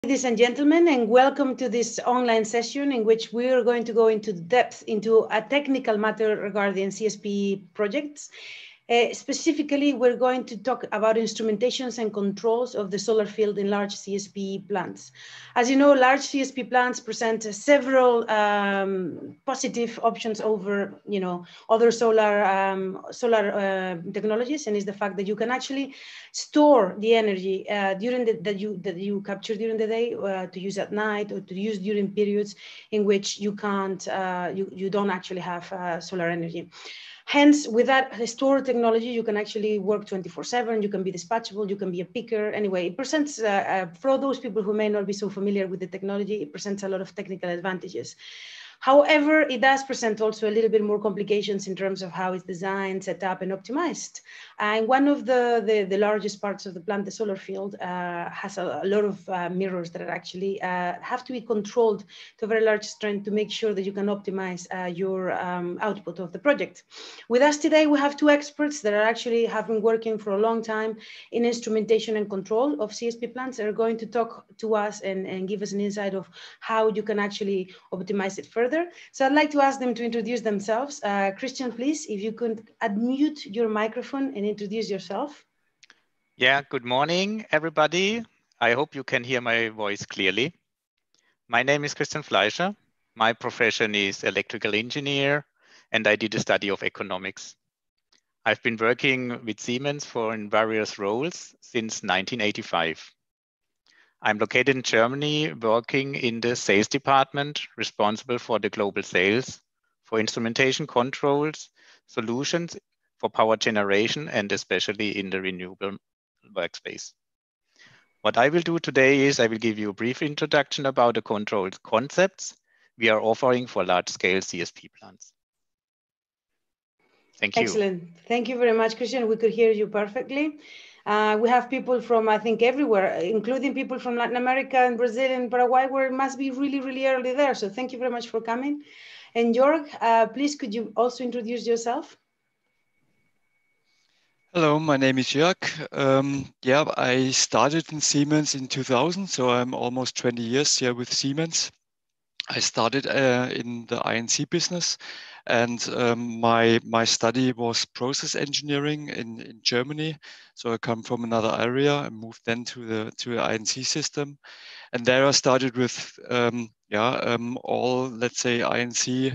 Ladies and gentlemen, and welcome to this online session in which we are going to go into depth into a technical matter regarding CSP projects. Specifically, we're going to talk about instrumentations and controls of the solar field in large CSP plants. As you know, large CSP plants present several positive options over, other solar technologies, and is the fact that you can actually store the energy that you capture during the day to use at night or to use during periods in which you can't, you don't actually have solar energy. Hence, with that stored technology, you can actually work 24/7, you can be dispatchable, you can be a picker. Anyway, it presents, for those people who may not be so familiar with the technology, it presents a lot of technical advantages. However, it does present also a little bit more complications in terms of how it's designed, set up, and optimized. And one of the largest parts of the plant, the solar field, has a lot of mirrors that are actually have to be controlled to a very large extent to make sure that you can optimize your output of the project. With us today, we have two experts that are actually have been working for a long time in instrumentation and control of CSP plants that are going to talk to us and give us an insight of how you can actually optimize it further. So I'd like to ask them to introduce themselves. Christian, please, if you could unmute your microphone and introduce yourself. Yeah, good morning, everybody. I hope you can hear my voice clearly. My name is Christian Fleischer. My profession is electrical engineer, and I did a study of economics. I've been working with Siemens in various roles since 1985. I'm located in Germany, working in the sales department, responsible for the global sales, for instrumentation controls, solutions for power generation, and especially in the renewable workspace. What I will do today is I will give you a brief introduction about the control concepts we are offering for large-scale CSP plants. Thank you. Excellent. Thank you very much, Christian. We could hear you perfectly. We have people from, I think, everywhere, including people from Latin America and Brazil and Paraguay, where it must be really, really early there. So thank you very much for coming. And Jörg, please, could you also introduce yourself? Hello, my name is Jörg. Yeah, I started in Siemens in 2000, so I'm almost 20 years here with Siemens. I started in the I&C business, and my study was process engineering in Germany. So I come from another area. I moved then to the I&C system, and there I started with all, let's say, I&C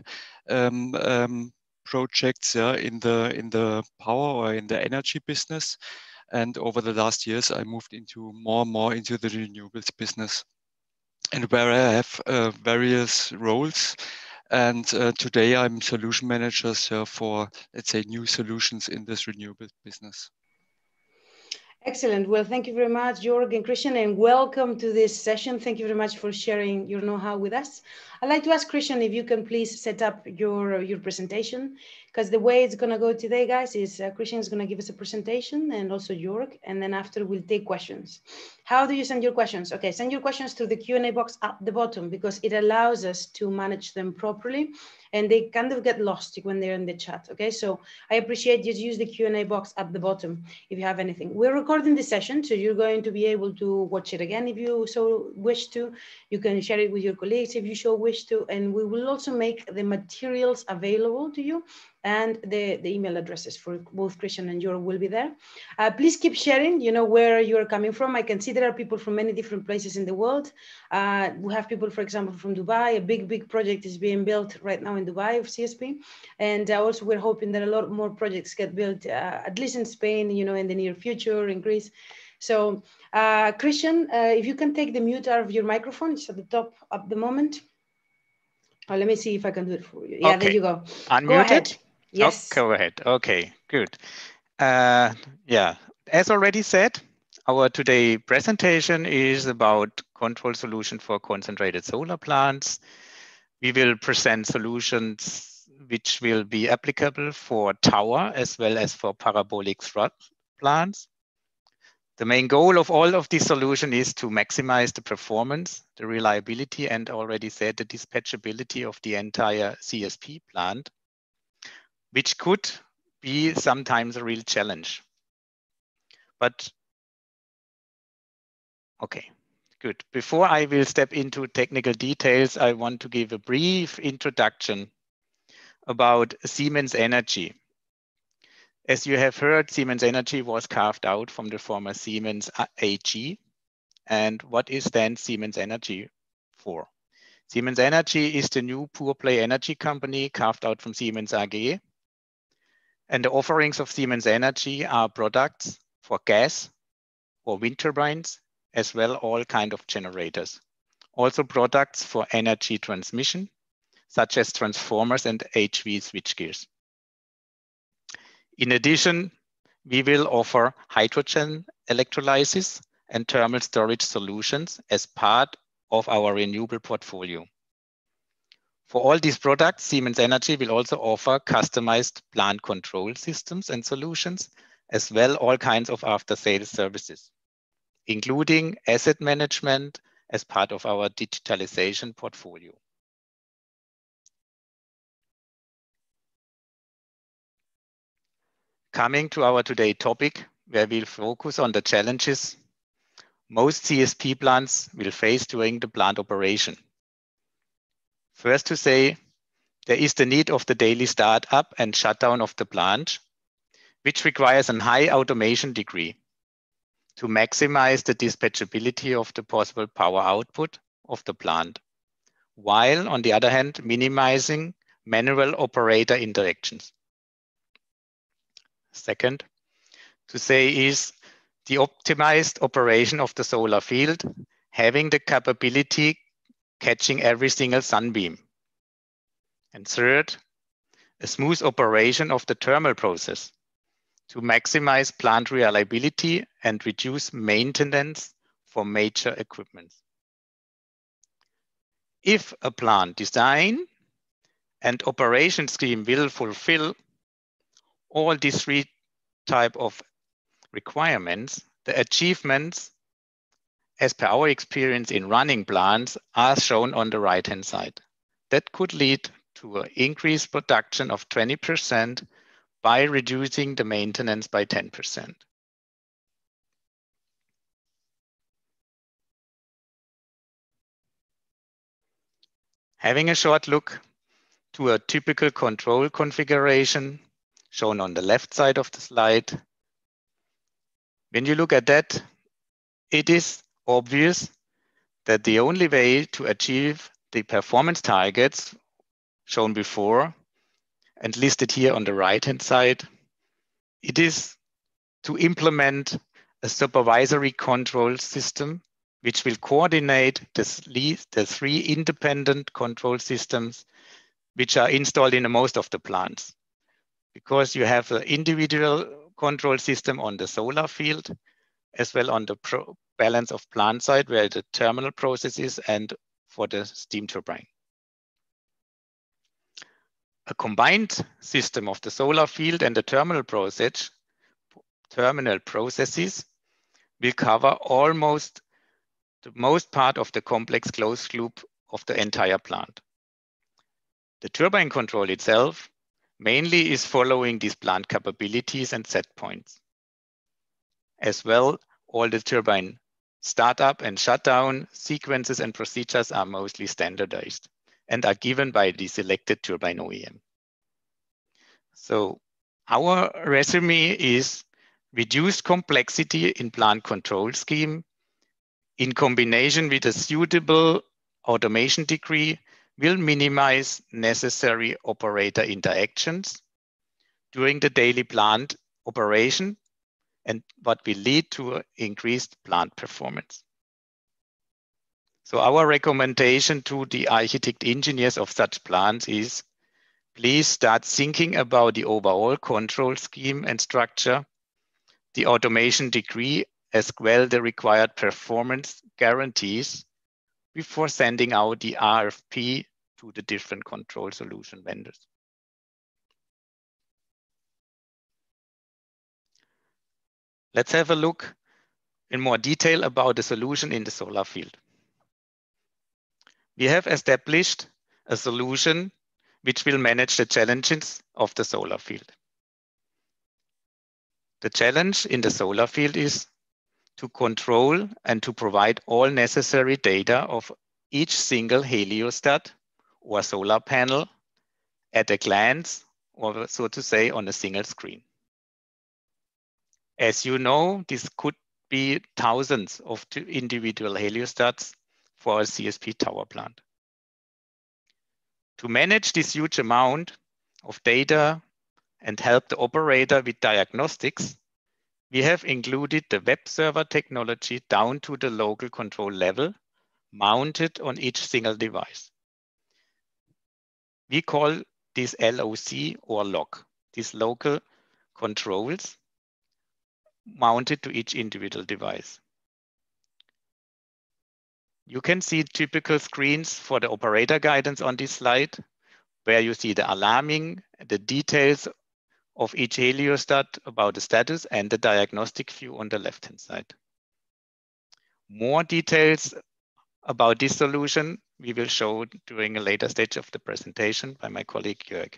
projects in the power or in the energy business. And over the last years, I moved into more and more into the renewables business, and where I have various roles. And today I'm solution manager for, let's say, new solutions in this renewable business. Excellent. Well, thank you very much, Jörg and Christian, and welcome to this session. Thank you very much for sharing your know-how with us. I'd like to ask Christian if you can please set up your presentation, because the way it's going to go today, guys, is Christian is going to give us a presentation, and also Jörg, and then after we'll take questions. How do you send your questions? Okay, send your questions to the Q&A box at the bottom, because it allows us to manage them properly, and they kind of get lost when they're in the chat. Okay, so I appreciate you use the Q&A box at the bottom if you have anything. We're recording this session, so you're going to be able to watch it again if you so wish to. You can share it with your colleagues if you so wish to, and we will also make the materials available to you, and the email addresses for both Christian and Jörg will be there. Please keep sharing, where you're coming from. I can see there are people from many different places in the world. We have people, for example, from Dubai. A big project is being built right now in Dubai of CSP. And also we're hoping that a lot more projects get built, at least in Spain, in the near future, in Greece. So Christian, if you can take the mute out of your microphone, it's at the top at the moment. Let me see if I can do it for you. Yeah, okay. There you go. Unmuted? Go ahead. Yes. Oh, go ahead. Okay, good. Yeah, as already said, our today presentation is about control solution for concentrated solar plants. We will present solutions which will be applicable for tower as well as for parabolic thrust plants. The main goal of all of these solutions is to maximize the performance, the reliability, and already said the dispatchability of the entire CSP plant, which could be sometimes a real challenge. But, okay, Good. Before I will step into technical details, I want to give a brief introduction about Siemens Energy. As you have heard, Siemens Energy was carved out from the former Siemens AG. And what is then Siemens Energy for? Siemens Energy is the new pure play energy company carved out from Siemens AG. And the offerings of Siemens Energy are products for gas or wind turbines, as well all kind of generators. Also products for energy transmission, such as transformers and HV switchgears. In addition, we will offer hydrogen electrolysis and thermal storage solutions as part of our renewable portfolio. For all these products, Siemens Energy will also offer customized plant control systems and solutions, as well all kinds of after-sales services, including asset management as part of our digitalization portfolio. Coming to our today topic, where we'll focus on the challenges most CSP plants will face during the plant operation. First to say, there is the need of the daily startup and shutdown of the plant, which requires a high automation degree to maximize the dispatchability of the possible power output of the plant, while on the other hand, minimizing manual operator interactions. Second, to say is the optimized operation of the solar field, having the capability catching every single sunbeam. And third, a smooth operation of the thermal process to maximize plant reliability and reduce maintenance for major equipment. If a plant design and operation scheme will fulfill all these three types of requirements, the achievements as per our experience in running plants are shown on the right-hand side. That could lead to an increased production of 20% by reducing the maintenance by 10%. Having a short look to a typical control configuration shown on the left side of the slide. When you look at that, it is obvious that the only way to achieve the performance targets shown before and listed here on the right-hand side, it is to implement a supervisory control system which will coordinate the three independent control systems which are installed in most of the plants. Because you have an individual control system on the solar field, as well on the balance of plant side where the terminal process is and for the steam turbine. A combined system of the solar field and the terminal processes will cover almost the most part of the complex closed loop of the entire plant. The turbine control itself mainly is following these plant capabilities and set points. As well, all the turbine startup and shutdown sequences and procedures are mostly standardized and are given by the selected turbine OEM. So our resume is reduced complexity in plant control scheme in combination with a suitable automation degree will minimize necessary operator interactions during the daily plant operation and what will lead to increased plant performance. So our recommendation to the architect engineers of such plants is, please start thinking about the overall control scheme and structure, the automation degree, as well the required performance guarantees before sending out the RFP to the different control solution vendors. Let's have a look in more detail about the solution in the solar field. We have established a solution which will manage the challenges of the solar field. The challenge in the solar field is to control and to provide all necessary data of each single heliostat or solar panel at a glance, or so to say, on a single screen. As you know, this could be thousands of individual heliostats for a CSP tower plant. To manage this huge amount of data and help the operator with diagnostics, we have included the web server technology down to the local control level, mounted on each single device. We call this LOC or LOC, these local controls mounted to each individual device. You can see typical screens for the operator guidance on this slide, where you see the alarming, the details of each heliostat about the status, and the diagnostic view on the left-hand side. More details about this solution we will show during a later stage of the presentation by my colleague Jörg.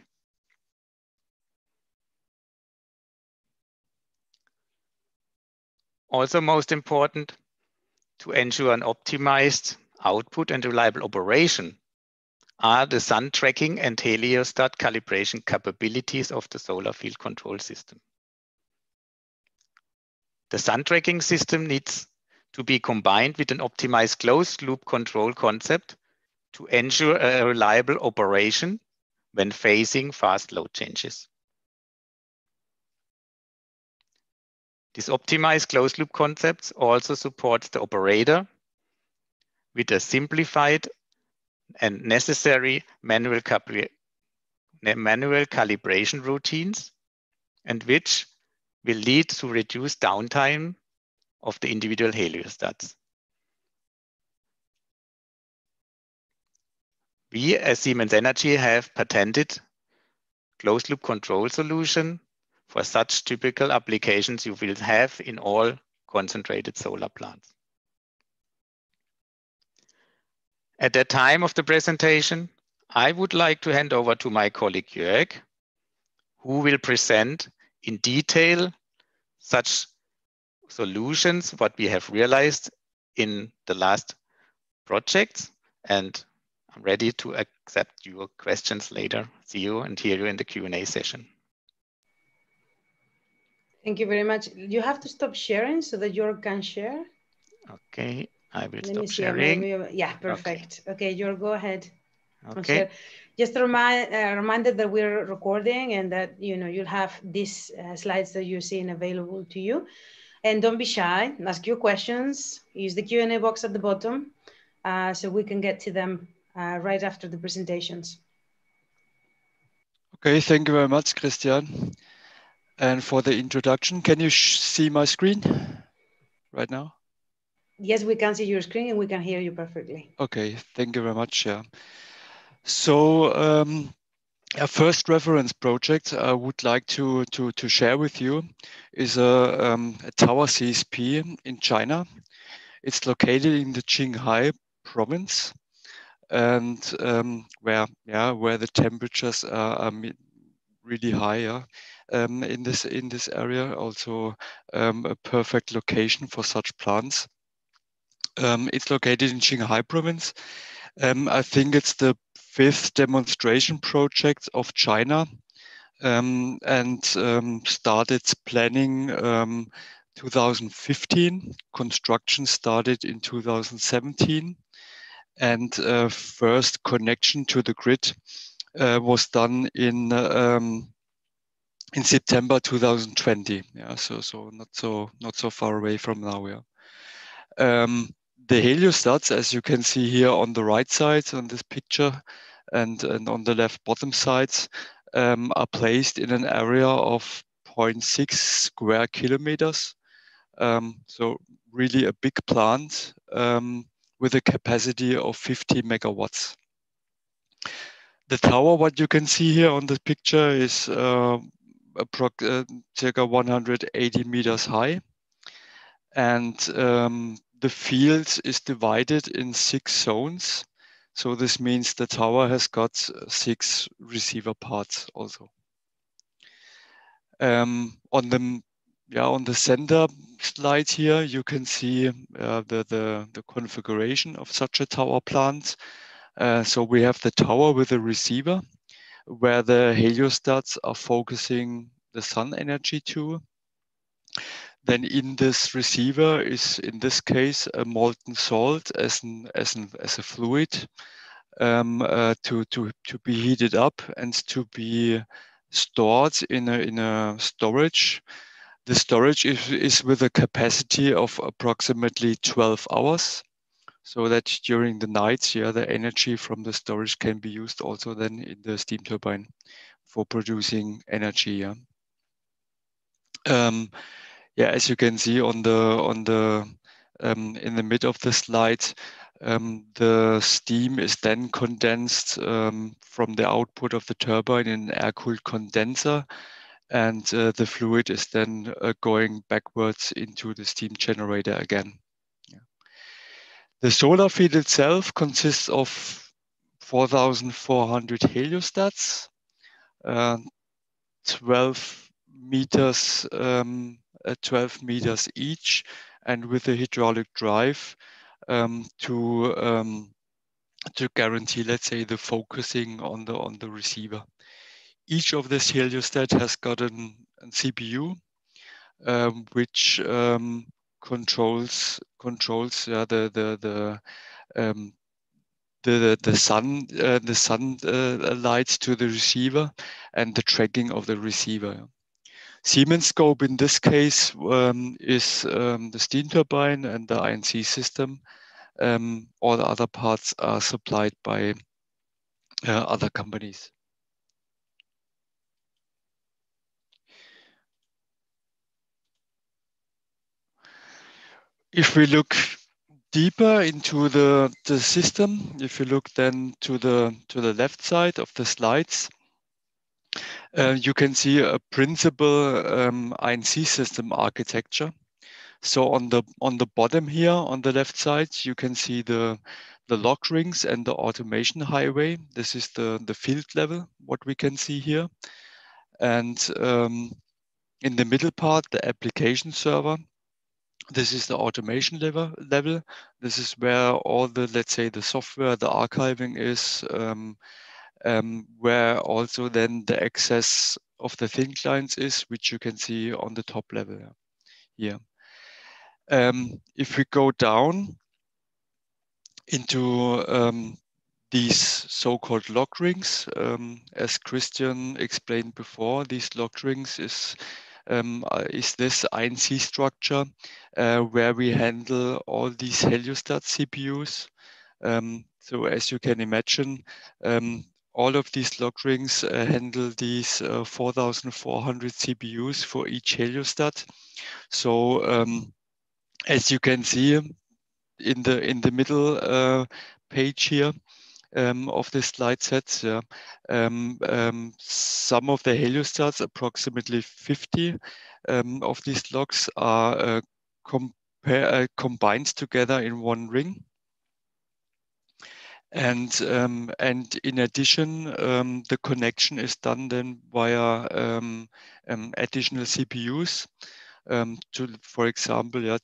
Also most important, to ensure an optimized output and reliable operation are the sun tracking and heliostat calibration capabilities of the solar field control system. The sun tracking system needs to be combined with an optimized closed loop control concept to ensure a reliable operation when facing fast load changes. This optimized closed loop concept also supports the operator with a simplified and necessary manual calibration routines, and which will lead to reduced downtime of the individual heliostats. We as Siemens Energy have patented closed loop control solution for such typical applications you will have in all concentrated solar plants. At the time of the presentation, I would like to hand over to my colleague Jörg, who will present in detail such solutions, what we have realized in the last projects, and I'm ready to accept your questions later. See you and hear you in the Q&A session. Thank you very much. You have to stop sharing so that Jörg can share. Okay, I will Let me stop see, sharing. maybe, yeah, perfect. Okay, Jörg, go ahead. Okay. Just a reminder that we're recording and that you'll have these slides that you're seeing available to you. And don't be shy, ask your questions, use the Q&A box at the bottom so we can get to them right after the presentations. Okay, thank you very much, Christian. And for the introduction, can you see my screen right now? Yes, we can see your screen and we can hear you perfectly. Okay, thank you very much. Yeah. So a first reference project I would like to share with you is a tower CSP in China. It's located in the Qinghai province, and where the temperatures are really high. In this area, also a perfect location for such plants. It's located in Qinghai province. I think it's the 5th demonstration project of China, and started planning 2015. Construction started in 2017, and first connection to the grid was done in September 2020. Yeah, so not so far away from now. Yeah. The heliostats, as you can see here on the right side on this picture, and on the left bottom sides, are placed in an area of 0.6 square kilometers. So really a big plant with a capacity of 50 megawatts. The tower, what you can see here on the picture, is circa 180 meters high, and the field is divided in 6 zones. So this means the tower has got 6 receiver parts also. On the yeah, on the center slide here, you can see the configuration of such a tower plant. So we have the tower with a receiver where the heliostats are focusing the sun energy to. Then in this receiver is, in this case, a molten salt as a fluid to be heated up and to be stored in a storage. The storage is with a capacity of approximately 12 hours. So that during the nights, yeah, the energy from the storage can be used also then in the steam turbine for producing energy. Yeah. Yeah, as you can see on the in the mid of the slide, the steam is then condensed from the output of the turbine in an air-cooled condenser, and the fluid is then going backwards into the steam generator again. Yeah. The solar field itself consists of 4,400 heliostats, 12 meters, 12 meters each, and with a hydraulic drive to guarantee, let's say, the focusing on the receiver. Each of this heliostat has got a CPU which controls the sun lights to the receiver and the tracking of the receiver. Siemens scope in this case is the steam turbine and the INC system. All the other parts are supplied by other companies. If we look deeper into the system, if you look then to the left side of the slides, you can see a principal INC system architecture. So on the bottom here on the left side, you can see the lock rings and the automation highway. This is the field level, what we can see here. And in the middle part, the application server. This is the automation level. This is where all the, let's say, the software, the archiving is, where also then the access of the thin clients is, which you can see on the top level here. If we go down into these so-called lock rings, as Christian explained before, these lock rings is this INC structure where we handle all these heliostat CPUs. So as you can imagine, all of these lock rings handle these 4,400 CPUs for each heliostat. So as you can see in the middle page here of the slide set, some of the heliostats, approximately 50 of these locks, are combined together in one ring. And in addition, the connection is done then via additional CPUs for example, yeah,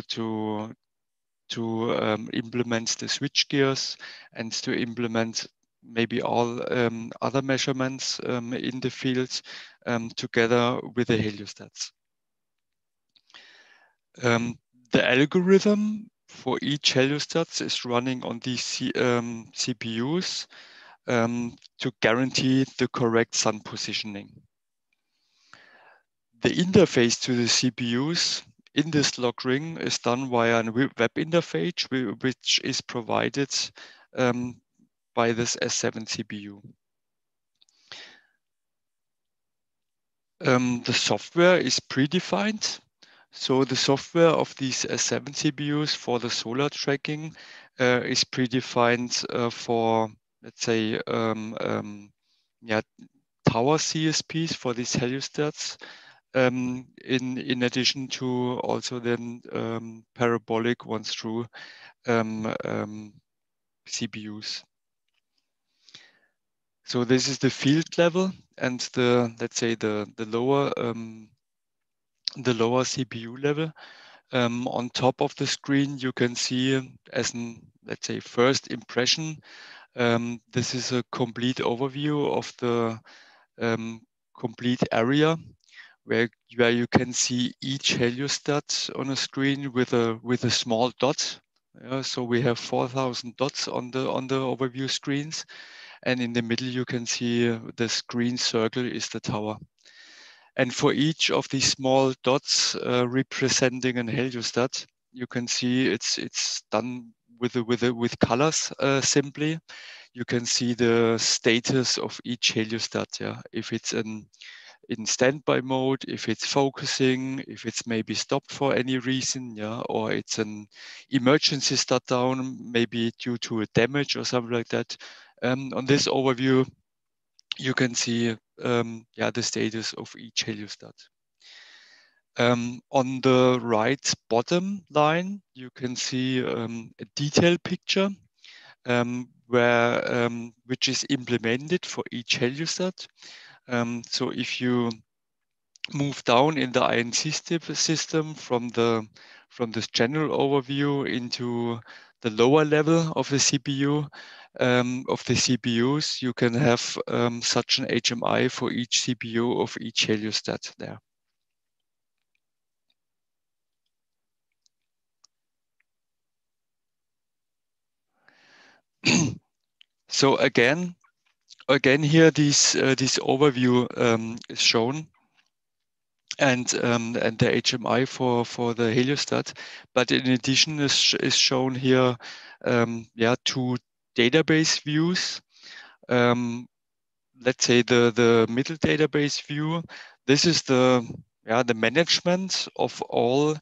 to implement the switch gears and to implement maybe all other measurements in the field together with the heliostats. The algorithm for each heliostat is running on these CPUs to guarantee the correct sun positioning. The interface to the CPUs in this lock ring is done via a web interface, which is provided by this S7 CPU. The software is predefined. So the software of these S7 CPUs for the solar tracking is predefined for, let's say, tower CSPs for these heliostats. In addition to also then parabolic ones through CPUs. So this is the field level, and the, let's say, the lower the lower CPU level. On top of the screen, you can see as an, let's say, first impression, this is a complete overview of the complete area where you can see each heliostat on a screen with a small dot. So we have 4,000 dots on the overview screens, and in the middle you can see the green circle is the tower. And for each of these small dots representing an heliostat, you can see it's done with colors simply. You can see the status of each heliostat. Yeah, if it's in standby mode, if it's focusing, if it's maybe stopped for any reason, yeah, or it's an emergency shutdown, maybe due to a damage or something like that. On this overview, you can see the status of each heliostat. On the right bottom line, you can see a detailed picture which is implemented for each heliostat. So if you move down in the INC system from this general overview into the lower level of the CPU, of the CPUs, you can have such an HMI for each CPU of each heliostat there. So again here this overview is shown, and the HMI for the heliostat, but in addition is shown here two database views. Let's say the middle database view. This is the management of all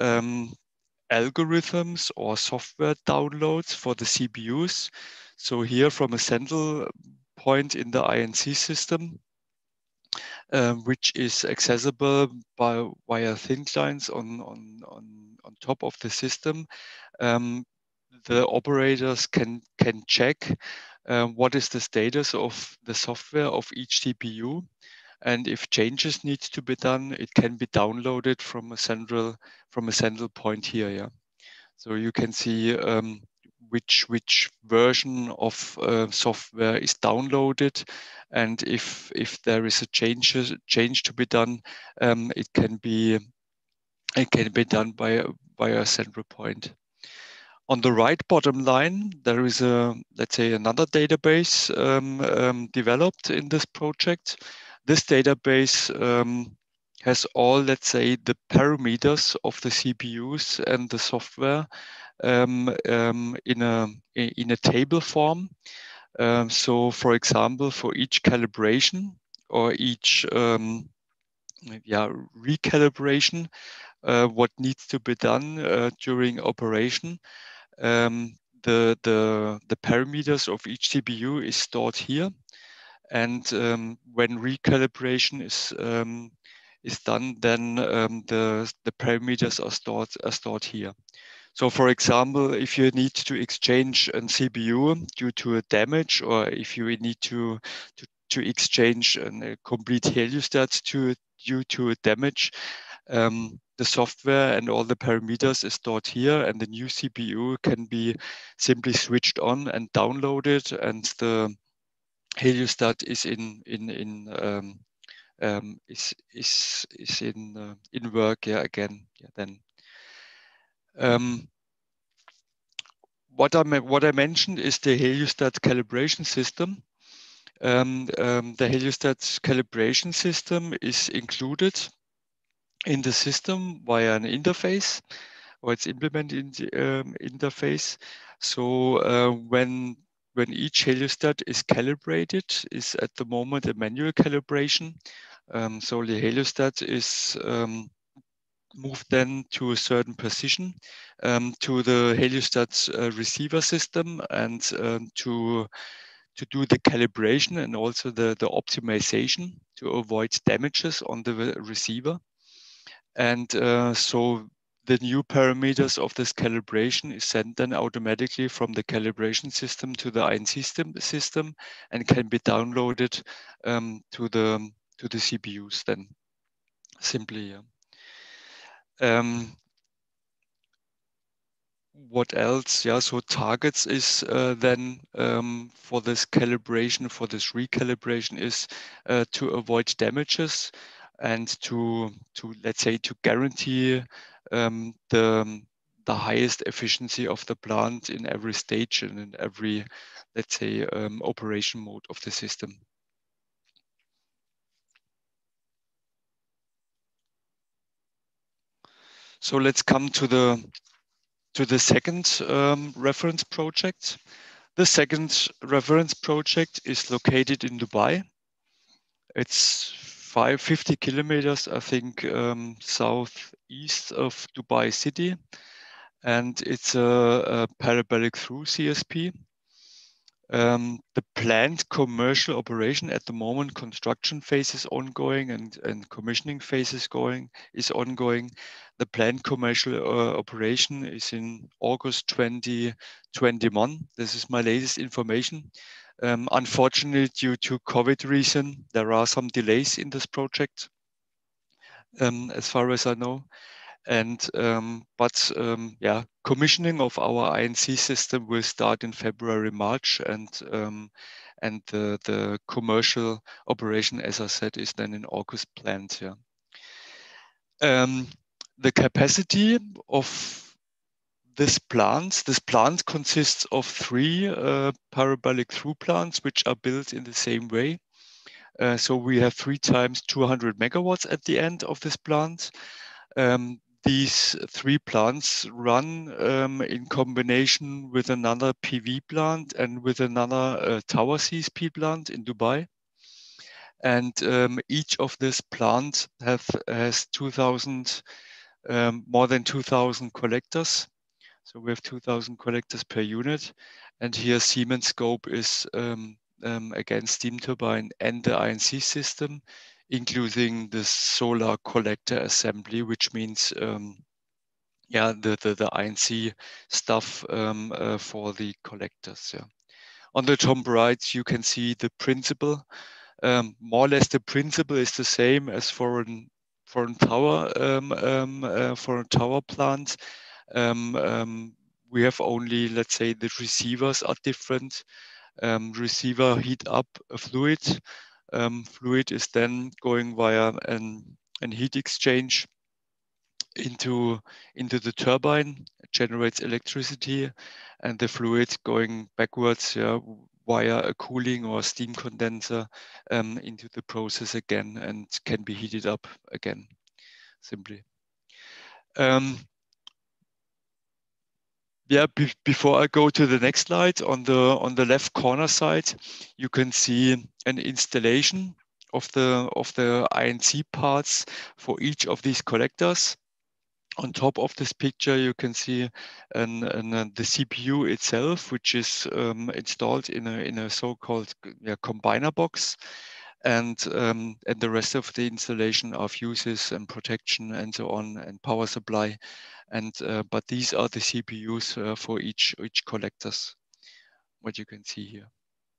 algorithms or software downloads for the CPUs. So here from a central point in the INC system, which is accessible via thin clients on top of the system, the operators can check what is the status of the software of each CPU, and if changes need to be done, it can be downloaded from a central point here. Yeah, so you can see which version of software is downloaded, and if there is a change to be done, it can be done by a central point. On the right bottom line, there is let's say another database developed in this project. This database has all, let's say, the parameters of the CPUs and the software in a table form. So, for example, for each calibration or each recalibration, what needs to be done during operation, the parameters of each CPU is stored here, and when recalibration is done, then the parameters are stored here. So, for example, if you need to exchange a CPU due to a damage, or if you need to exchange a complete heliostat due to a damage, the software and all the parameters is stored here, and the new CPU can be simply switched on and downloaded, and the heliostat is in work again. Then what I mentioned is the heliostat calibration system. The heliostat calibration system is included in the system via an interface, or it's implemented in the interface. So when each heliostat is calibrated, is at the moment a manual calibration. So the heliostat is moved then to a certain position to the heliostat receiver system, and to do the calibration and also the optimization to avoid damages on the receiver. And so the new parameters of this calibration is sent then automatically from the calibration system to the INC system and can be downloaded to the CPUs then simply. Yeah. What else? Yeah, so targets is then for this calibration, for this recalibration is to avoid damages and to let's say to guarantee the highest efficiency of the plant in every stage and in every, let's say, operation mode of the system. So let's come to the second reference project. The second reference project is located in Dubai. It's 50 kilometers, I think, southeast of Dubai city. And it's a parabolic through CSP. The planned commercial operation at the moment, construction phase is ongoing and commissioning phase is ongoing. The planned commercial operation is in August 2021. This is my latest information. Unfortunately, due to COVID reason, there are some delays in this project, as far as I know. And yeah, commissioning of our INC system will start in February, March, and the commercial operation, as I said, is then in August planned. Yeah. The capacity of this plant consists of 3 parabolic through plants, which are built in the same way. So we have 3 times 200 megawatts at the end of this plant. These 3 plants run in combination with another PV plant and with another tower CSP plant in Dubai. And each of these plants has 2,000, more than 2,000 collectors. So we have 2,000 collectors per unit. And here Siemens scope is again steam turbine and the INC system, including the solar collector assembly, which means yeah, the INC stuff for the collectors. Yeah. On the top right, you can see the principle. More or less, the principle is the same as for a tower plant. We have only, let's say, the receivers are different. Receiver heat up a fluid. Fluid is then going via an heat exchange into the turbine, generates electricity, and the fluid going backwards, yeah, via a cooling or steam condenser into the process again and can be heated up again, simply. Yeah, before I go to the next slide, on the left corner side, you can see an installation of the INC parts for each of these collectors. On top of this picture, you can see the CPU itself, which is installed in a so-called combiner box, and the rest of the installation are fuses and protection and so on, and power supply. And but these are the CPUs for each collectors, what you can see here.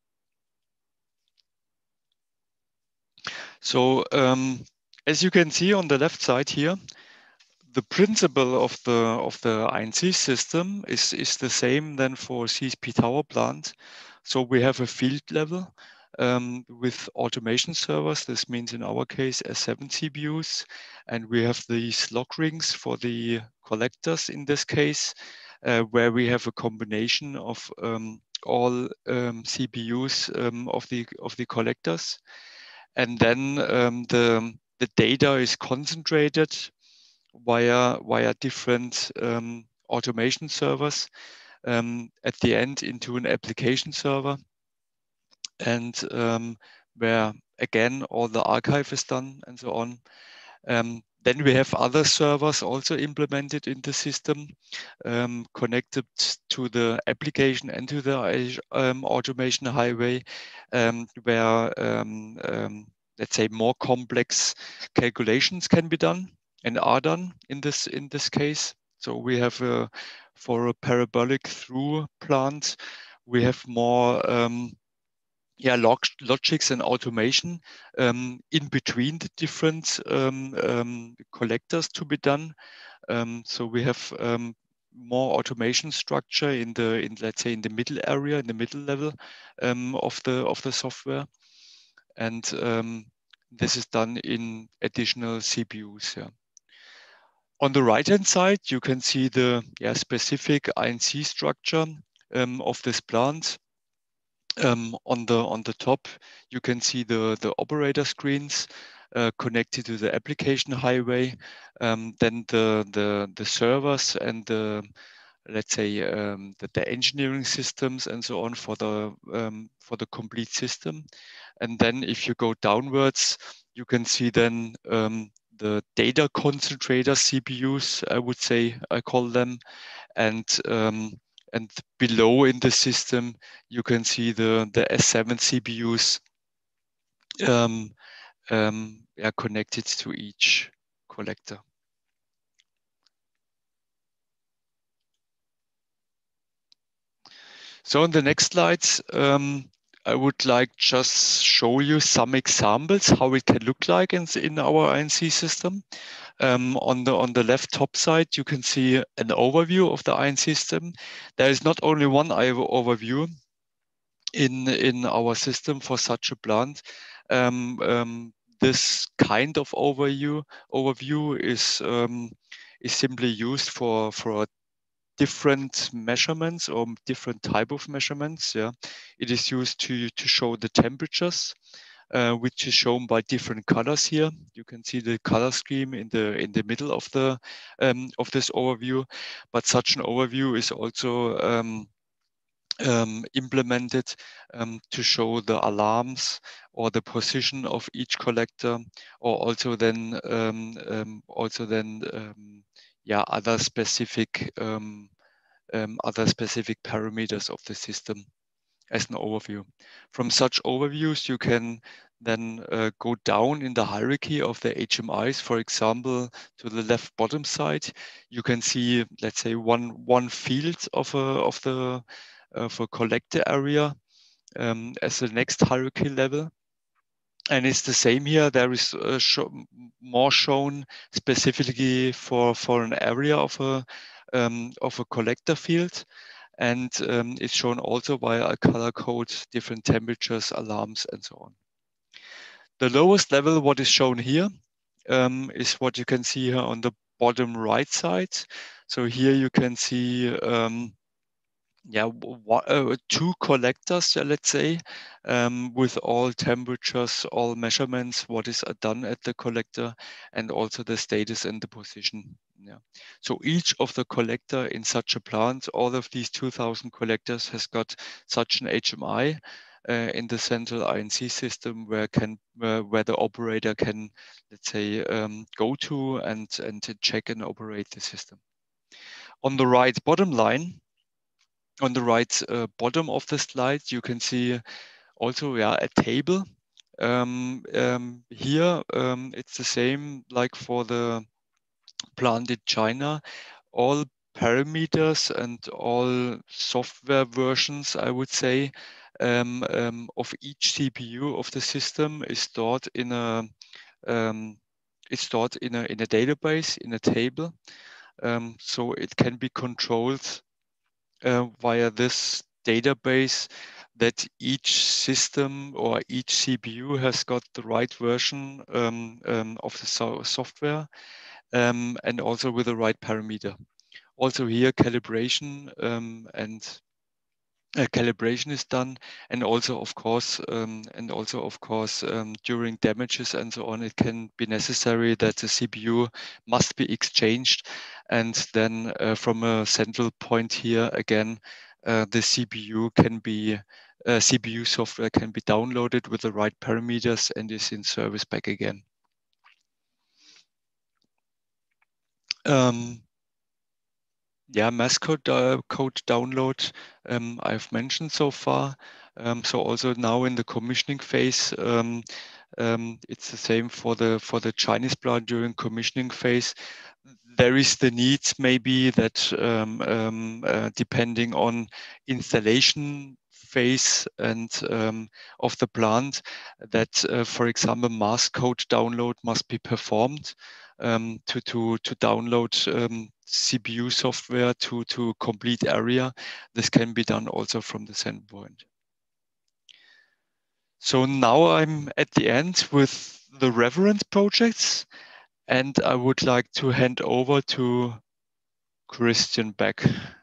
So as you can see on the left side here, the principle of the INC system is the same then for CSP tower plant. So we have a field level with automation servers. This means in our case S7 CPUs, and we have these lock rings for the collectors in this case, where we have a combination of all CPUs of the collectors, and then the data is concentrated via different automation servers at the end into an application server, and where again all the archive is done and so on. Then we have other servers also implemented in the system, connected to the application and to the automation highway, where let's say more complex calculations can be done and are done in this case. So we have for a parabolic through plant, we have more logics and automation in between the different collectors to be done. So we have more automation structure in let's say in the middle area, in the middle level of the software, and this is done in additional CPUs. Yeah. On the right-hand side, you can see the specific INC structure of this plant. On the top, you can see the operator screens connected to the application highway. Then the servers and the, let's say, the engineering systems and so on for the complete system. And then if you go downwards, you can see then the data concentrator CPUs, I would say, I call them, and below in the system, you can see the S7 CPUs connected to each collector. So in the next slides, I would like just show you some examples how it can look like in our INC system. On the left top side, you can see an overview of the INC system. There is not only one overview in our system for such a plant. This kind of overview is simply used for different measurements or different type of measurements. Yeah, it is used to show the temperatures, which is shown by different colors here. You can see the color scheme in the middle of this overview. But such an overview is also implemented to show the alarms or the position of each collector, or also then other specific parameters of the system as an overview. From such overviews, you can then go down in the hierarchy of the HMIs. For example, to the left bottom side, you can see, let's say, one field of a collector area as the next hierarchy level. And it's the same here. There is more shown specifically for an area of a collector field. And it's shown also by a color code, different temperatures, alarms, and so on. The lowest level, what is shown here, is what you can see here on the bottom right side. So here you can see two collectors, let's say, with all temperatures, all measurements, what is done at the collector, and also the status and the position. Yeah. So each of the collector in such a plant, all of these 2,000 collectors has got such an HMI in the central INC system where the operator can, let's say, go to and to check and operate the system. On the right bottom line, on the right bottom of the slide, you can see also a table. Here, it's the same like for the plant in China. All parameters and all software versions, I would say, of each CPU of the system is stored in a database, in a table. So it can be controlled via this database, that each system or each CPU has got the right version of the software and also with the right parameter. Also here calibration calibration is done, and also of course during damages and so on, it can be necessary that the CPU must be exchanged, and then from a central point here again, the CPU software can be downloaded with the right parameters and is in service back again. Mass code download I've mentioned so far. So also now in the commissioning phase, it's the same for the Chinese plant. During commissioning phase, there is the need maybe that depending on installation phase and of the plant that, for example, mask code download must be performed to download CPU software to complete area. This can be done also from the endpoint. So now I'm at the end with the reference projects, and I would like to hand over to Christian Beck.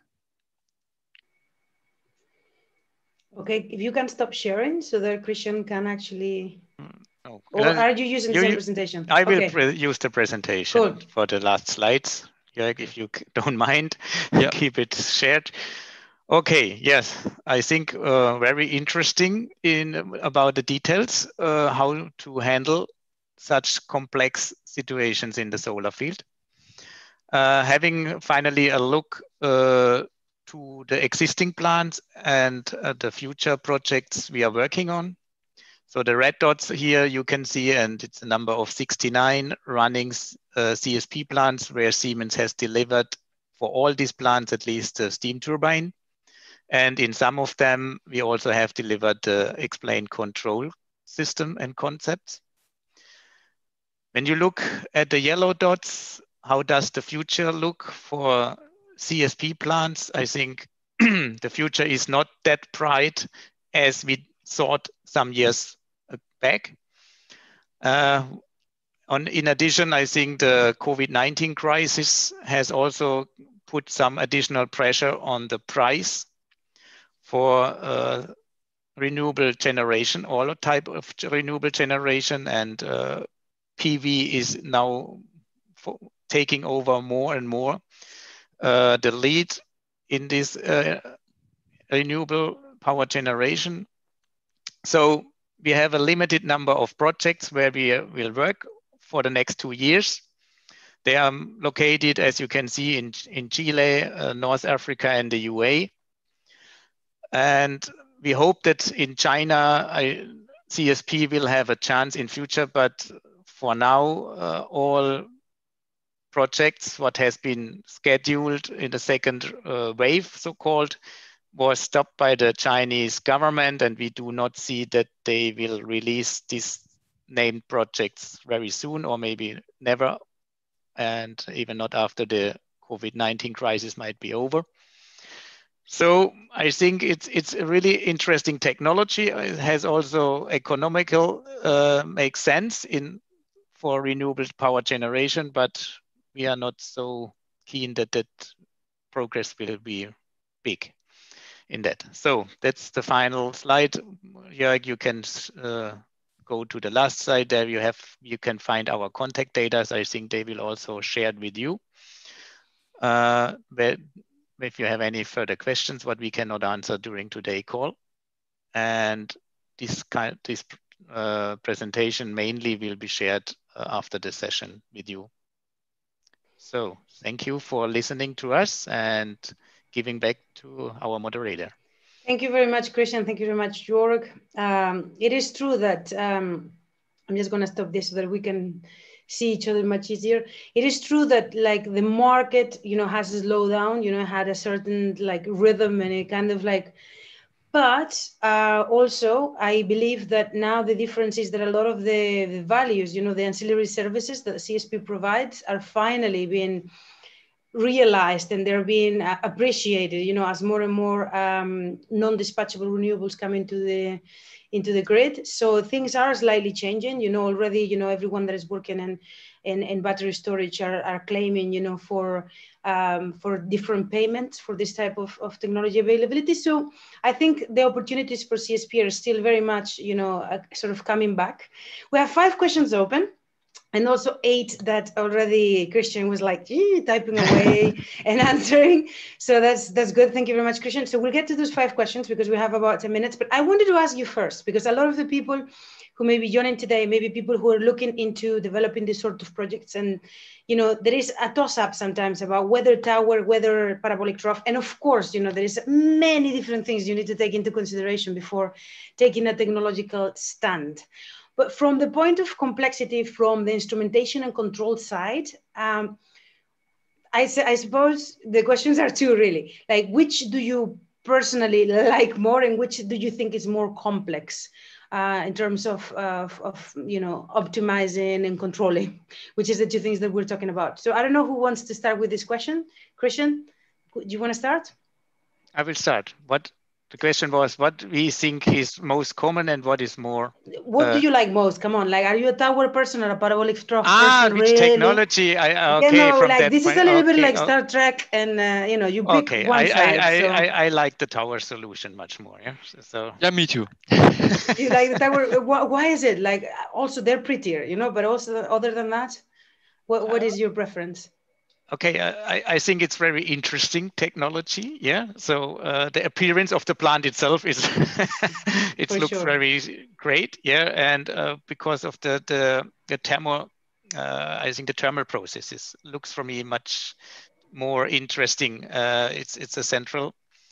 Okay, if you can stop sharing so that Christian can actually, Oh, or are you using the same presentation? I will use the presentation cool. for the last slides. Jörg, if you don't mind, yeah. Keep it shared. Okay, yes, I think very interesting about the details, how to handle such complex situations in the solar field. Having finally a look to the existing plants and the future projects we are working on. So the red dots here you can see, and it's a number of 69 running CSP plants where Siemens has delivered for all these plants at least a steam turbine. And in some of them, we also have delivered the explained control system and concepts. When you look at the yellow dots, how does the future look for CSP plants? I think the future is not that bright as we thought some years back. In addition, I think the COVID-19 crisis has also put some additional pressure on the price for renewable generation, all type of renewable generation, and PV is now taking over more and more the lead in this renewable power generation. So we have a limited number of projects where we will work for the next 2 years. They are located, as you can see, in Chile, North Africa, and the UAE. And we hope that in China, CSP will have a chance in future, but for now, all projects, what has been scheduled in the second wave, so-called, was stopped by the Chinese government, and we do not see that they will release these named projects very soon, or maybe never, and even not after the COVID-19 crisis might be over. So I think it's a really interesting technology. It has also economical, makes sense for renewable power generation, but we are not so keen that progress will be big in that. So that's the final slide. Jörg, you can go to the last slide. There you can find our contact data. I think they will also share it with you. If you have any further questions, what we cannot answer during today's call. And this presentation mainly will be shared after the session with you. So thank you for listening to us and giving back to our moderator. Thank you very much, Christian. Thank you very much, Jörg. It is true that I'm just going to stop this so that we can see each other much easier. It is true that like the market, has slowed down, had a certain like rhythm and it kind of like, but also I believe that now the difference is that a lot of the values, the ancillary services that CSP provides are finally being realized and they're being appreciated, as more and more non-dispatchable renewables come into the grid. So things are slightly changing, already, everyone that is working in battery storage are claiming, for different payments for this type of technology availability. So I think the opportunities for CSP are still very much, sort of coming back. We have 5 questions open. And also 8 that already Christian was like typing away and answering. So that's good. Thank you very much, Christian. So we'll get to those 5 questions because we have about 10 minutes. But I wanted to ask you first, because a lot of the people who may be joining today, maybe people who are looking into developing this sort of projects. And, there is a toss-up sometimes about whether tower, whether parabolic trough. And of course, there is many different things you need to take into consideration before taking a technological stand. But from the point of complexity, from the instrumentation and control side, I suppose the questions are 2 really. Like, which do you personally like more, and which do you think is more complex in terms of optimizing and controlling, which is the two things that we're talking about. So I don't know who wants to start with this question. Christian, do you want to start? I will start. The question was, what we think is most common and what is more. What do you like most? Come on, like, are you a tower person or a parabolic trough person? Which really? technology? Okay, from like that this point. is a little bit like Star Trek, and you pick one side. I like the tower solution much more. Yeah. So. Yeah, me too. You like the tower? Why is it? Like, also they're prettier, but also other than that, what is your preference? Okay, I think it's very interesting technology. Yeah, so the appearance of the plant itself is it looks very great. Yeah, and because of the thermal, I think the thermal processes looks for me much more interesting. It's a central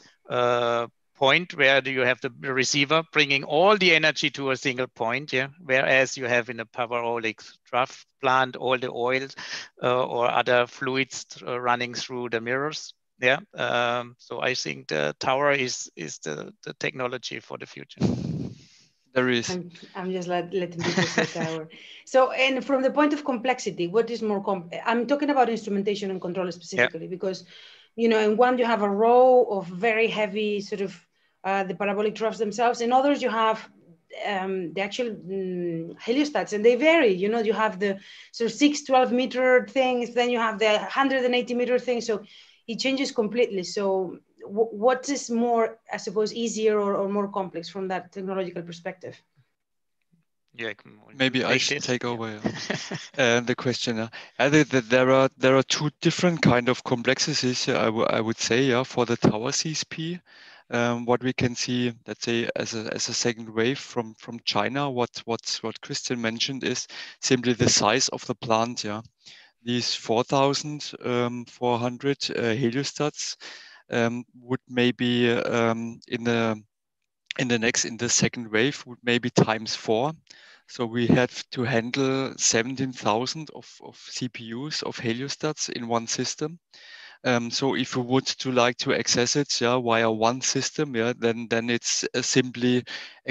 point where do you have the receiver bringing all the energy to a single point, yeah. Whereas you have in a parabolic trough plant all the oils or other fluids running through the mirrors, yeah. So I think the tower is the technology for the future. There is. I'm just letting people say tower. So, and from the point of complexity, what is more I'm talking about instrumentation and control specifically, because in one you have a row of very heavy sort of the parabolic troughs themselves. In others you have the actual heliostats, and they vary. You have the sort of 6-12 meter things, then you have the 180 meter things. So it changes completely. So what is more, I suppose, easier or more complex from that technological perspective? Yeah, maybe I should take over the question. There are two different kind of complexities. I would say, for the tower CSP. What we can see, let's say, as a second wave from China, what Christian mentioned is simply the size of the plant. Yeah, these 4,400 heliostats would maybe in the second wave would maybe times 4. So we have to handle 17,000 of CPUs of heliostats in one system. So if you would like to access it, via one system, then it's simply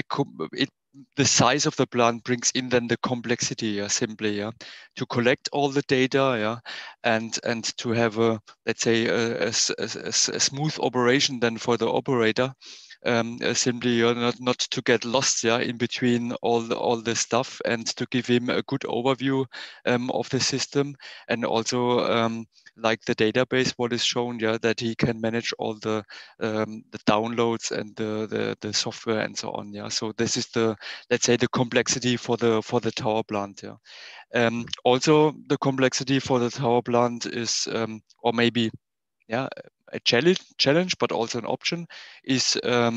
the size of the plant brings in then the complexity, simply, to collect all the data, and to have let's say a smooth operation then for the operator. Simply not to get lost in between all the stuff, and to give him a good overview of the system, and also like the database what is shown, that he can manage all the downloads and the software and so on. So this is let's say the complexity for the tower plant. Also the complexity for the tower plant is or maybe a challenge, but also an option is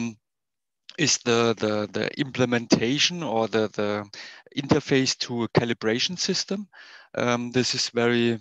the implementation or the interface to a calibration system. This is very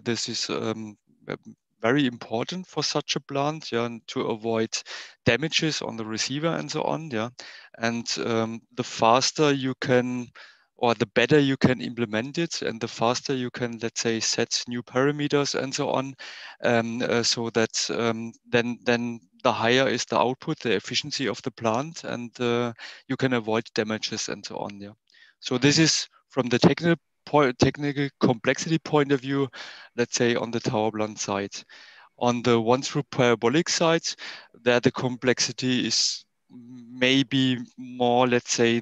very important for such a plant, to avoid damages on the receiver and so on. And the faster you can, or the better you can implement it, and the faster you can, let's say, set new parameters and so on, so that then the higher is the output, the efficiency of the plant, and you can avoid damages and so on. So this is from the technical complexity point of view, let's say, on the tower plant side. On the one through parabolic side, there the complexity is maybe more, let's say,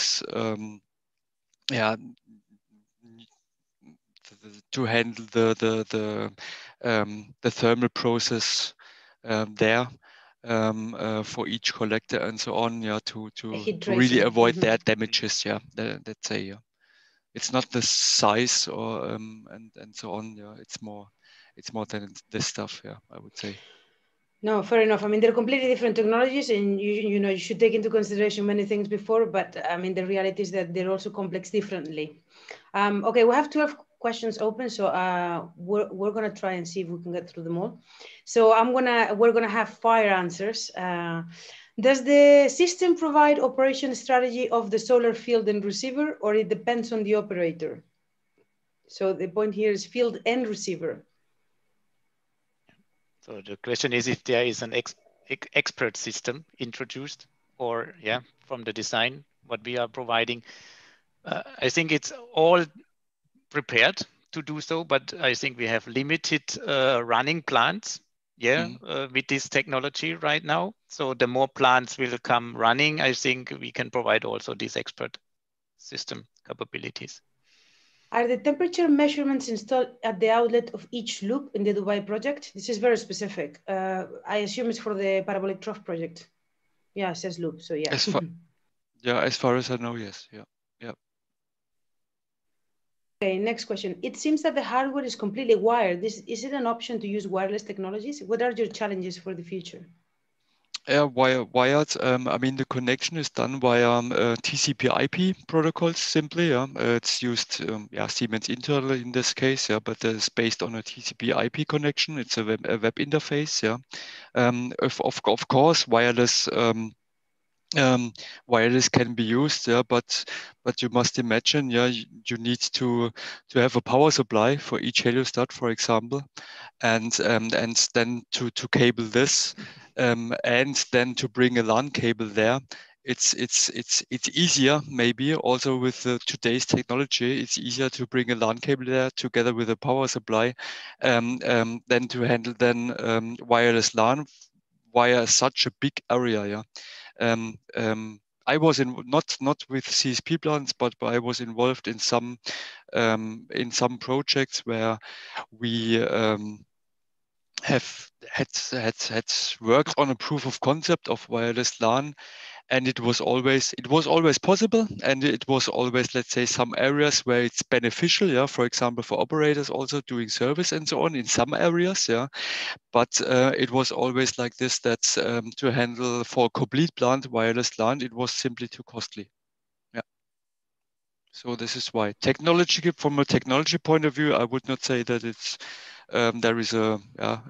to handle the thermal process there for each collector and so on, to really avoid their damages. Let's say, it's not the size or and so on. It's more than this stuff. I would say. No, fair enough. I mean, they're completely different technologies, and you should take into consideration many things before. But I mean, the reality is that they're also complex differently. Okay, we have 12 questions open, so we're gonna try and see if we can get through them all. So we're gonna have fire answers. Does the system provide operation strategy of the solar field and receiver, or it depends on the operator? So the point here is field and receiver. So the question is if there is an expert system introduced, or yeah, from the design, what we are providing. I think it's all prepared to do so, but I think we have limited running plants, yeah, with this technology right now. So the more plants will come running, I think we can provide also these expert system capabilities. Are the temperature measurements installed at the outlet of each loop in the Dubai project? This is very specific. I assume it's for the parabolic trough project. Yeah, it says loop, so yeah. As far as I know, yes. Yeah. Okay, next question. It seems that the hardware is completely wired. Is it an option to use wireless technologies? What are your challenges for the future? Wired. I mean, the connection is done via TCP/IP protocols simply. It's used, Siemens Intel in this case. Yeah, but it's based on a TCP/IP connection. It's a web interface. Yeah, of course, wireless. Wireless can be used, yeah, but you must imagine, yeah, you need to have a power supply for each heliostat, for example, and then to cable this, and then to bring a LAN cable there. It's easier, maybe also with today's technology. It's easier to bring a LAN cable there together with a power supply, than to handle wireless LAN via such a big area. Yeah. I was not with CSP plants, but I was involved in some projects where we have had worked on a proof of concept of wireless LAN, and it was always possible, and it was always, let's say, some areas where it's beneficial, yeah, for example, for operators also doing service and so on in some areas, yeah. But it was always like this, that to handle for a complete plant wireless LAN, it was simply too costly. Yeah. So this is why from a technology point of view, I would not say that it's there is a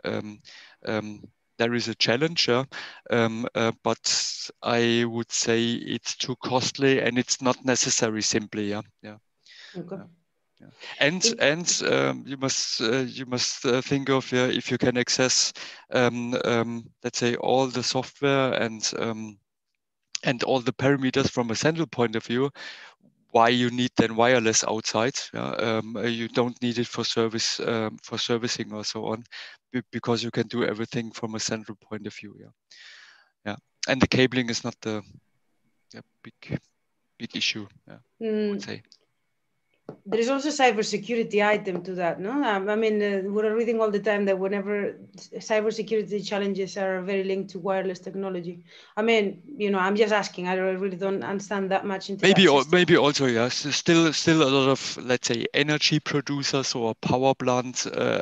challenge, yeah? But I would say it's too costly and it's not necessary simply. Yeah. Okay. Yeah. And you must think of, if you can access let's say all the software and all the parameters from a central point of view, why you need then wireless outside. You don't need it for service, for servicing or so on, because you can do everything from a central point of view. Yeah. And the cabling is not the big issue. Yeah, I would say. There is also cybersecurity item to that, no? I mean, we're reading all the time that whenever cybersecurity challenges are very linked to wireless technology. I mean, I'm just asking. I really don't understand that much into maybe that system. maybe also, yes. Still a lot of, let's say, energy producers or power plant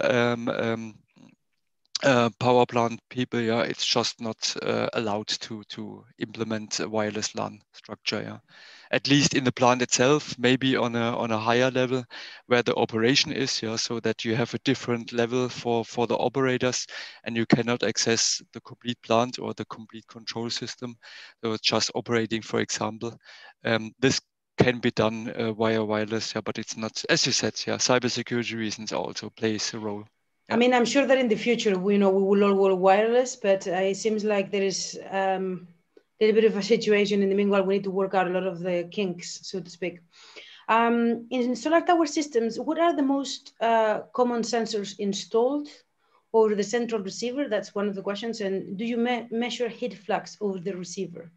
people. Yeah, it's just not allowed to implement a wireless LAN structure. Yeah. At least in the plant itself, maybe on a higher level where the operation is, yeah, so that you have a different level for the operators, and you cannot access the complete plant or the complete control system. So it's just operating, for example. This can be done via wireless, yeah, but it's not, as you said, yeah, cybersecurity reasons also plays a role. Yeah. I mean, I'm sure that in the future, we will all work wireless, but it seems like there is a little bit of a situation in the meanwhile. We need to work out a lot of the kinks, so to speak. In solar tower systems, what are the most common sensors installed over the central receiver? That's one of the questions. And do you measure heat flux over the receiver?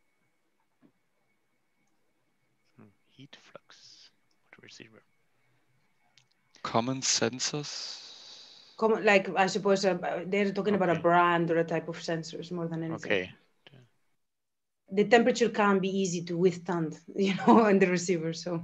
Heat flux over the receiver. Common sensors? Common, like, I suppose they're talking about a brand or a type of sensors more than anything. Okay. The temperature can be easy to withstand, in the receiver, so.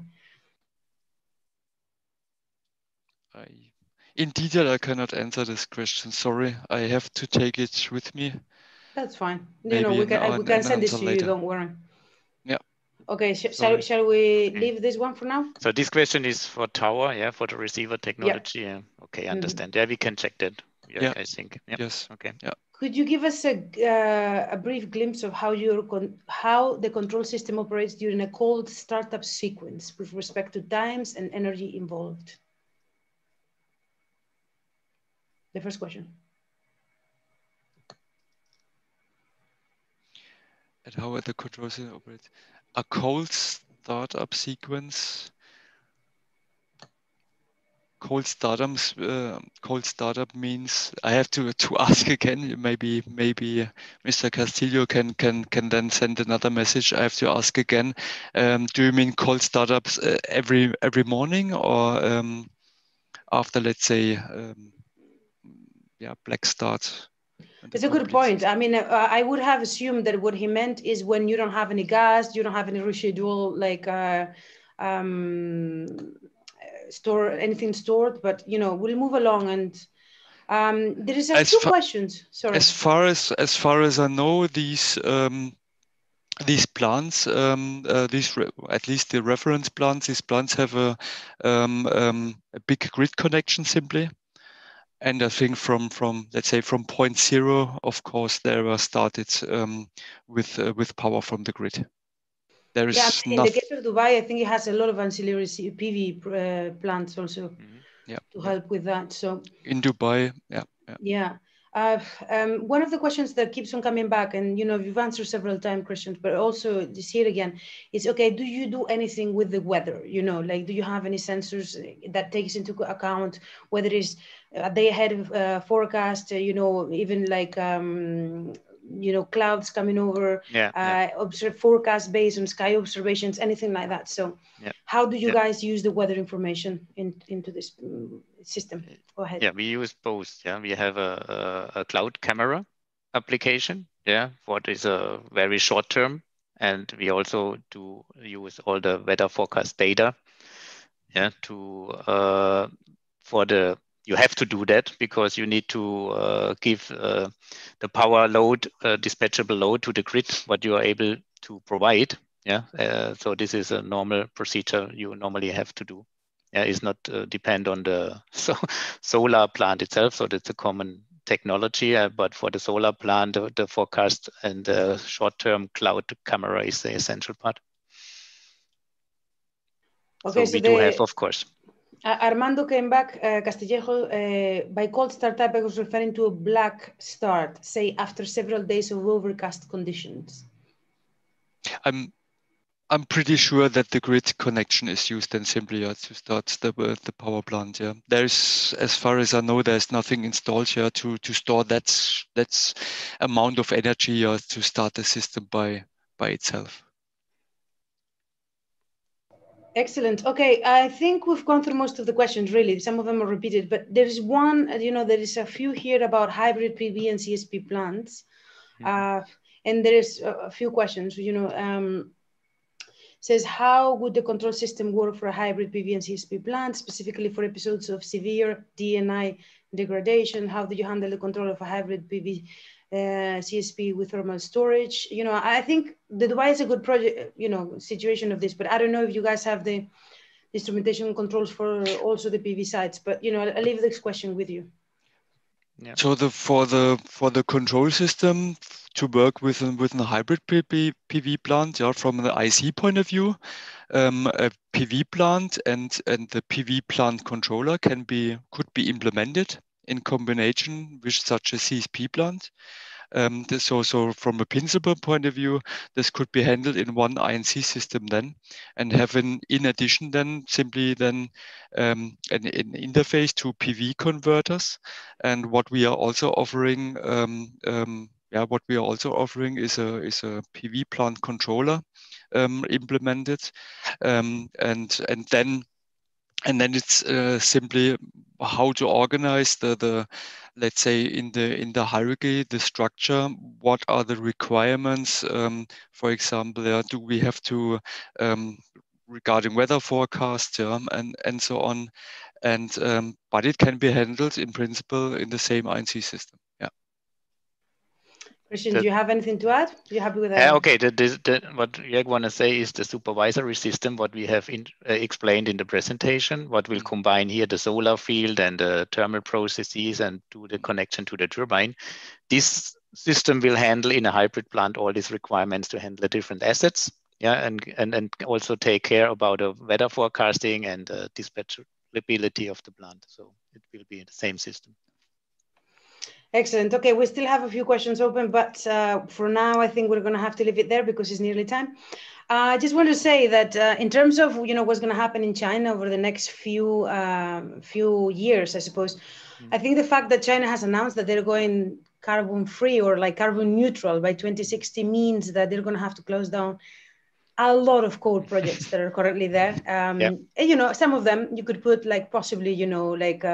In detail, I cannot answer this question. Sorry, I have to take it with me. That's fine. Maybe we can send this to later. you. Don't worry. Yeah. Okay. Shall we leave this one for now? So this question is for tower, yeah, for the receiver technology. Yeah. Okay, understand. Yeah, we can check that. Yeah, I think. Yeah. Yes. Okay. Yeah. Could you give us a brief glimpse of how the control system operates during a cold startup sequence with respect to times and energy involved? The first question. at how the control system operates. A cold startup sequence. Cold startup means I have to ask again. Maybe Mr. Castillo can then send another message. I have to ask again. Do you mean cold startups every morning, or after, let's say, black start? It's a good point. I mean, I would have assumed that what he meant is when you don't have any gas, you don't have any residual like store anything stored. But you know, we'll move along, and there is a few questions. Sorry. As far as I know, these plants, at least the reference plants, these plants have a big grid connection simply. And I think from let's say from point zero, of course, they were started with power from the grid. There is in the case of Dubai, I think it has a lot of ancillary PV plants also to help with that. So in Dubai, one of the questions that keeps on coming back, and you know, you've answered several times questions, but also this here again, is okay, do you do anything with the weather? You know, like, do you have any sensors that takes into account whether it's a day ahead of forecast, you know, even like, you know, clouds coming over, observe forecast based on sky observations, anything like that. So how do you guys use the weather information into this system? Go ahead. Yeah, we use both. Yeah, we have a cloud camera application. Yeah, what is a very short term, and we also do use all the weather forecast data. Yeah, you have to do that because you need to give the power load, dispatchable load to the grid, what you are able to provide. Yeah, so this is a normal procedure you normally have to do. Yeah, it's not depend on the solar plant itself. So that's a common technology, but for the solar plant, the forecast and the short-term cloud camera is the essential part. Okay, so we do have, of course. Armando came back, Castillejo, by cold start type, I was referring to a black start, say after several days of overcast conditions. I'm pretty sure that the grid connection is used then simply to start the power plant. Yeah, there's, as far as I know, there's nothing installed here to store that amount of energy to start the system by itself. Excellent. Okay, I think we've gone through most of the questions, really. Some of them are repeated, but there is one, you know, there is a few here about hybrid PV and CSP plants. And there is a few questions, you know, says, how would the control system work for a hybrid PV and CSP plant, specifically for episodes of severe DNI degradation? How do you handle the control of a hybrid PV CSP with thermal storage? You know, I think the Dubai is a good project, you know, situation of this, but I don't know if you guys have the instrumentation controls for also the PV sites, but, you know, I'll leave this question with you. Yeah. So for the control system to work with a hybrid PV plant, from the IC point of view, a PV plant and the PV plant controller could be implemented in combination with such a CSP plant. This also, from a principal point of view, this could be handled in one INC system then, and have in addition then simply then an interface to PV converters. And what we are also offering, what we are also offering is a PV plant controller implemented, and then it's simply how to organize the let's say in the hierarchy, the structure. What are the requirements? For example, do we have to regarding weather forecast, and so on, and but it can be handled in principle in the same INC system. Yeah. Christian, do you have anything to add? Are you happy with that? Okay, what I want to say is the supervisory system, what we have explained in the presentation, what will combine here the solar field and the thermal processes and do the connection to the turbine. This system will handle in a hybrid plant all these requirements to handle the different assets, and also take care about the weather forecasting and dispatchability of the plant. So it will be the same system. Excellent. Okay, we still have a few questions open, but for now, I think we're going to have to leave it there because it's nearly time. I just want to say that in terms of what's going to happen in China over the next few years, I suppose, I think the fact that China has announced that they're going carbon free or like carbon neutral by 2060 means that they're going to have to close down a lot of coal projects that are currently there. And, some of them you could put like possibly, like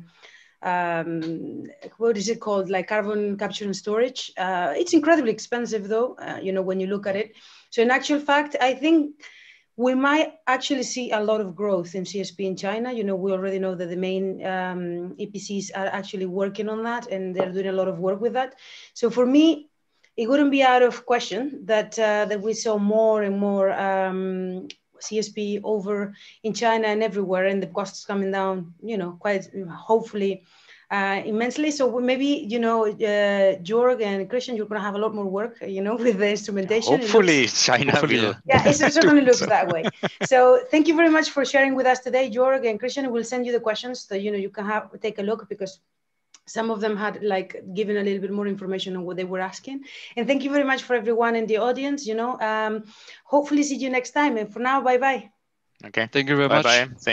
what is it called? Like carbon capture and storage. It's incredibly expensive though, when you look at it. So in actual fact, I think we might actually see a lot of growth in CSP in China. We already know that the main EPCs are actually working on that and they're doing a lot of work with that. So for me, it wouldn't be out of question that we saw more and more CSP over in China and everywhere, and the costs coming down, quite hopefully immensely. So maybe, Jörg and Christian, you're going to have a lot more work, with the instrumentation. Hopefully, China will. Yeah, it certainly looks that way. So thank you very much for sharing with us today, Jörg and Christian. We'll send you the questions so, you can take a look because some of them had given a little bit more information on what they were asking. And thank you very much for everyone in the audience, hopefully see you next time. And for now, bye-bye. Okay. Thank you very much. Bye-bye.